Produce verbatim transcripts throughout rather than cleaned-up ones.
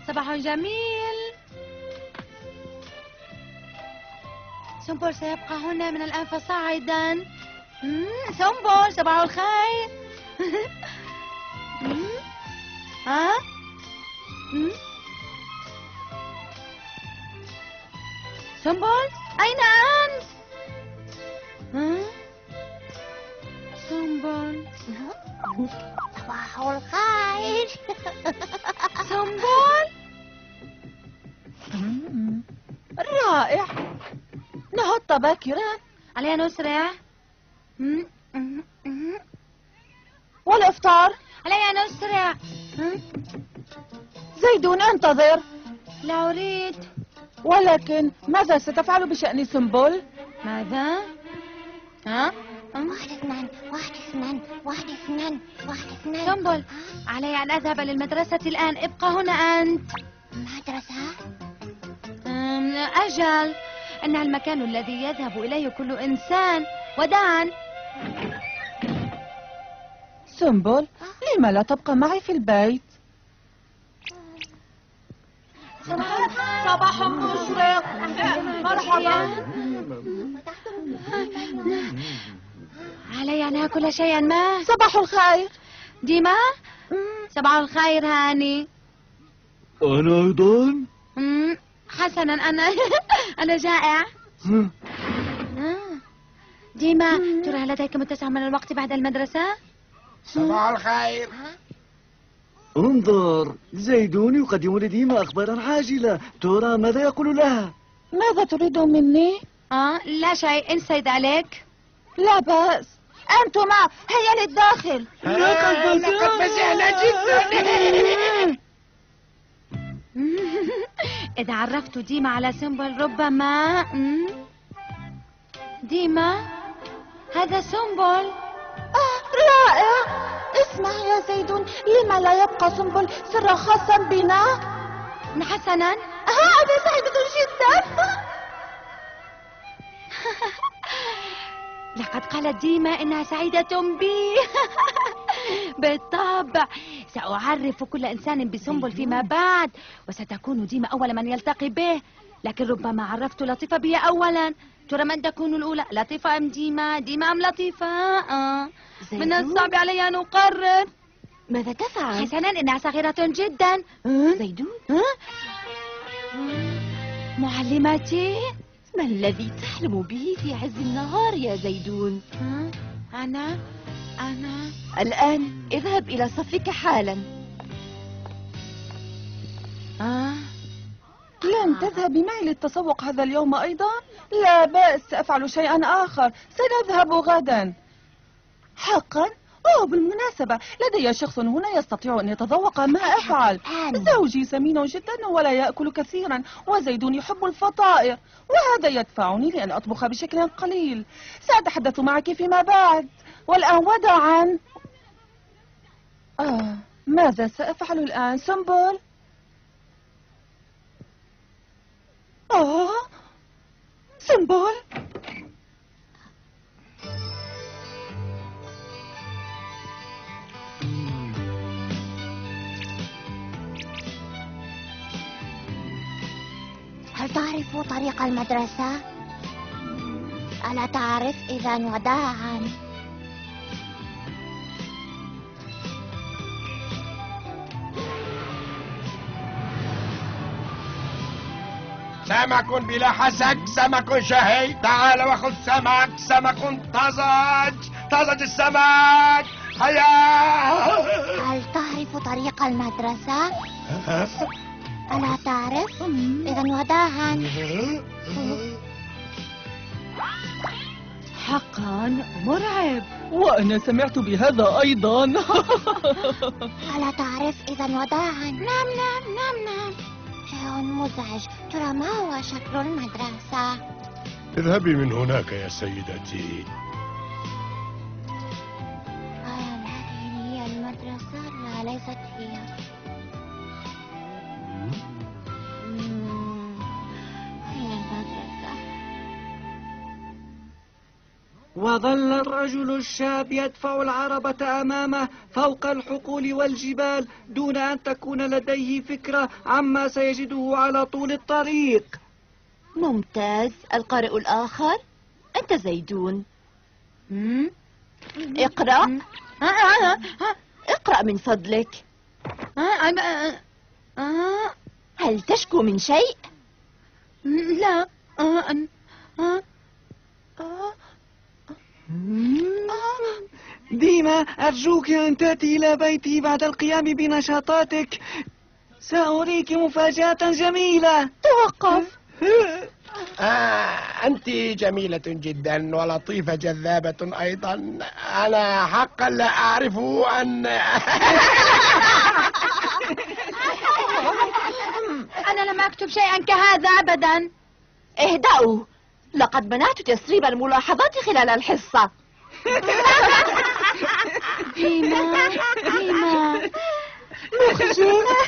صباح جميل. سنبل سيبقى هنا من الآن فصاعدا. سنبل صباح الخير. ها؟ سنبل أين أنت؟ ها؟ سنبل صباح الخير. سنبل رائع. نهضت باكرا. علينا نسرع. والإفطار؟ علينا نسرع. زيدون انتظر. لا أريد. ولكن ماذا ستفعل بشأن سنبل؟ ماذا؟ ها؟ واحد اثنان واحد اثنان واحد اثنان واحد اثنان. سنبل علي أن أذهب للمدرسة الآن. ابقى هنا أنت. مدرسة؟ أجل، إنها المكان الذي يذهب إليه كل إنسان. وداعا. سنبل لما لا تبقى معي في البيت؟ صباح مشرق. مرحبا. علي أن آكل شيئا ما. صباح الخير ديما. صباح الخير هاني. أنا أيضا. حسنا، أنا أنا جائع. ديما، ترى لديك متسع من الوقت بعد المدرسة؟ صباح الخير. انظر، زيدون يقدم لديما أخبارا عاجلة. ترى ماذا يقول لها؟ ماذا تريد مني؟ آه لا شيء، انسى ذلك. لا بأس. أنتما هيا للداخل. لقد فزعنا جدا. إذا عرفت ديما على سنبل ربما. ديما، هذا سنبل. آه رائع. اسمع يا زيدون، لما لا يبقى سنبل سرا خاصا بنا؟ حسنا. ها أنا سعيدة جدا. لقد قالت ديما إنها سعيدة بي. بالطبع سأعرف كل إنسان بسنبل فيما بعد، وستكون ديما أول من يلتقي به. لكن ربما عرفت لطيفة بي أولا. ترى من تكون الأولى، لطيفة أم ديما؟ ديما أم لطيفة؟ آه. من الصعب علي أن أقرر. ماذا تفعل؟ حسنا، إنها صغيرة جدا. زيدون؟ معلمتي؟ ما الذي تحلم به في عز النهار يا زيدون؟ أنا أنا الآن اذهب إلى صفك حالا. آه. لن تذهبي معي للتسوق هذا اليوم أيضا؟ لا بأس، سأفعل شيئا آخر. سنذهب غدا. حقا؟ أوه بالمناسبة، لدي شخص هنا يستطيع أن يتذوق ما أفعل. زوجي سمين جدا ولا يأكل كثيرا، وزيدون يحب الفطائر، وهذا يدفعني لأن أطبخ بشكل قليل. سأتحدث معك فيما بعد، والآن وداعا. آه ماذا سأفعل الآن سنبل؟ آه سنبل. هل تعرف طريق المدرسة؟ ألا تعرف؟ إذا وداعا. سمك بلا حسك، سمك شهي. تعال وخذ سمك، سمك طازج، طازج السمك. هيا. هل تعرف طريق المدرسة؟ ألا تعرف؟ إذا وداعا. حقا مرعب. وأنا سمعت بهذا أيضا. ألا تعرف؟ إذا وداعا. نعم نعم نعم نعم. شيء مزعج. ترى ما هو شكل المدرسة؟ اذهبي من هناك يا سيدتي. هل هذه هي المدرسة؟ لا، ليست هي. هي المدرسة. وظل الرجل الشاب يدفع العربة أمامه فوق الحقول والجبال دون أن تكون لديه فكرة عما سيجده على طول الطريق. ممتاز. القارئ الآخر أنت زيدون. مم؟ اقرأ. مم. آه آه آه اقرأ من فضلك. آه آه آه آه هل تشكو من شيء؟ لا. آه آه آه آه ديما أرجوك أن تأتي إلى بيتي بعد القيام بنشاطاتك، سأريك مفاجأة جميلة. توقف. آه أنت جميلة جدا ولطيفة جذابة أيضا. أنا حقا لا أعرف أن أنا لم أكتب شيئا كهذا أبدا. اهدأوا، لقد منعت تسريب الملاحظات خلال الحصة. ديما ديما مخجلة.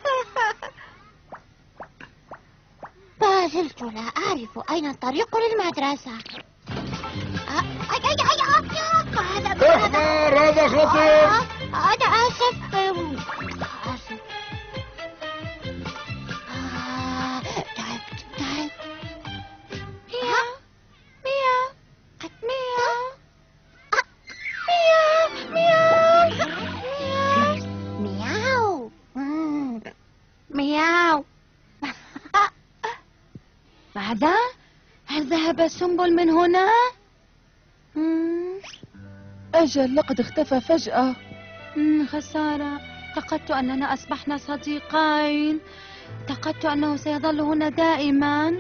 ما زلت لا أعرف أين الطريق للمدرسة. أ- أي أي أي أي هذا احذر هذا خطير. آه، أنا آسف. أم، آسف. آه، تعبت تعبت. مياو مياو مياو آه، مياو مياو مياو. مم. مياو. ماذا؟ هل ذهب سنبل من هنا؟ مم. أجل، لقد اختفى فجأة. مم، خسارة. اعتقدت أننا أصبحنا صديقين. اعتقدت أنه سيظل هنا دائما.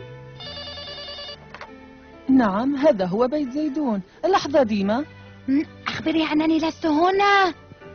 نعم، هذا هو بيت زيدون. لحظة ديما. مم، أخبري أنني لست هنا.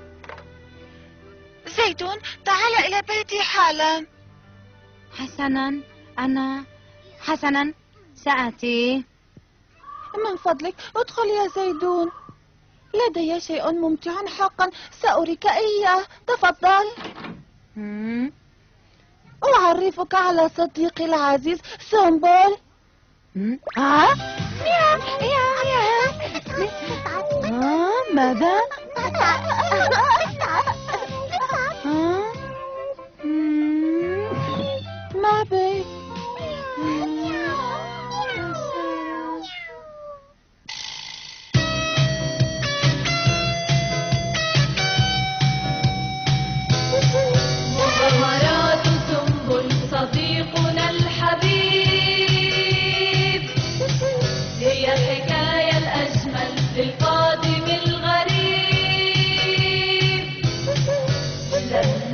زيدون، تعال إلى بيتي حالا. حسنا. أنا حسنا سآتي. من فضلك ادخل يا زيدون، لدي شيء ممتع حقا، سأريك إياه. تفضل. مم. أعرفك على صديقي العزيز سنبل. مم. آه؟ مياو مياو مياو. آه ماذا؟ آه؟ مم. ما بي. مغامرات سنبل صديقنا الحبيب هي الحكاية الأجمل للقادم الغريب. لما